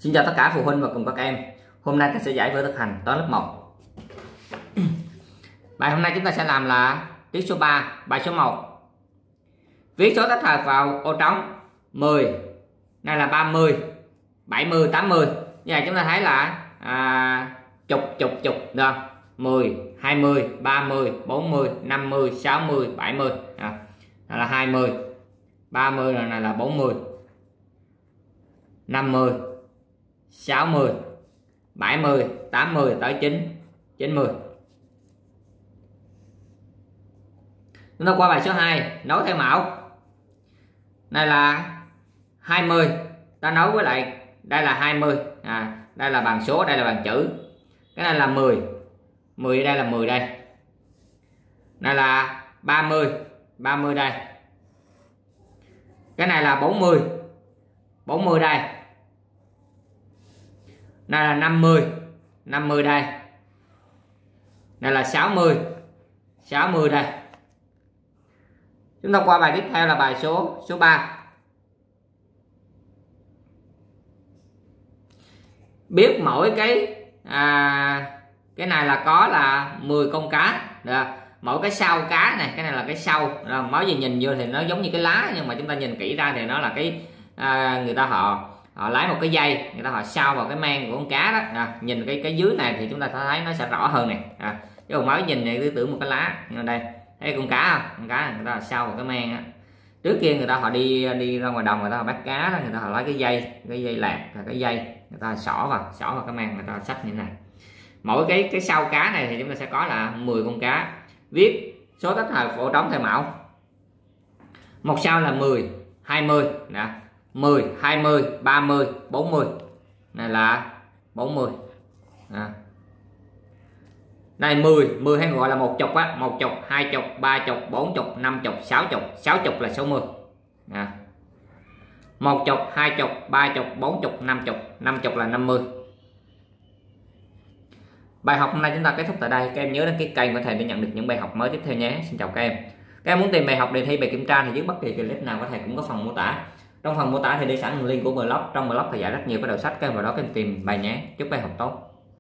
Xin chào tất cả phụ huynh và cùng các em. Hôm nay ta sẽ giải vở thực hành toán lớp 1. Bài hôm nay chúng ta sẽ làm là tiết số 3, bài số 1. Viết số tích hợp vào ô trống 10. Này là 30, 70, 80. Như vậy chúng ta thấy là chục được. 10, 20, 30, 40, 50, 60, 70. Đó là 20. 30 này là 40. 50, 60, 70, 80 tới 90. Chúng ta qua bài số 2, nối theo mẫu. Này là 20, ta nối với lại đây là 20. Đây là bằng số, đây là bằng chữ. Cái này là 10. 10 đây là 10 đây. Này là 30, 30 đây. Cái này là 40. 40 đây. Này là 50, 50 đây. Này là 60, 60 đây. Chúng ta qua bài tiếp theo là bài số 3. Biết mỗi cái này là có là 10 con cá. Được. Mỗi cái sau cá này, cái này là cái sau. Mới gì nhìn vô thì nó giống như cái lá, nhưng mà chúng ta nhìn kỹ ra thì nó là cái người ta họ lấy một cái dây, người ta họ sao vào cái mang của con cá đó. Nhìn cái dưới này thì chúng ta thấy nó sẽ rõ hơn này. Chứ còn mới nhìn này cứ tưởng một cái lá. Đây thấy con cá không? Con cá này, người ta sao vào cái mang á. Trước kia người ta họ đi ra ngoài đồng, người ta họ bắt cá đó, người ta họ lấy cái dây lạc, cái dây người ta xỏ vào cái mang, người ta xách như thế này. Mỗi cái sau cá này thì chúng ta sẽ có là 10 con cá. Viết số tích hợp phổ trống theo mẫu. Một sau là 10, 20 nè, 10, 20, 30, 40. Này là 40. Đây 10 hay gọi là một chục á, một chục, hai chục, ba chục, bốn chục, năm chục, sáu chục. 60 là 60. Một chục, hai chục, ba chục, bốn chục, năm chục. 50 là 50. Bài học hôm nay chúng ta kết thúc tại đây. Các em nhớ đăng ký kênh của thầy để nhận được những bài học mới tiếp theo nhé. Xin chào các em. Các em muốn tìm bài học đề thi, bài kiểm tra thì dưới bất kỳ clip nào của thầy cũng có phần mô tả. Trong phần mô tả thì để sẵn link của blog. Trong blog thầy giải rất nhiều cái đầu sách, các em vào đó các em tìm bài nhé. Chúc bài học tốt.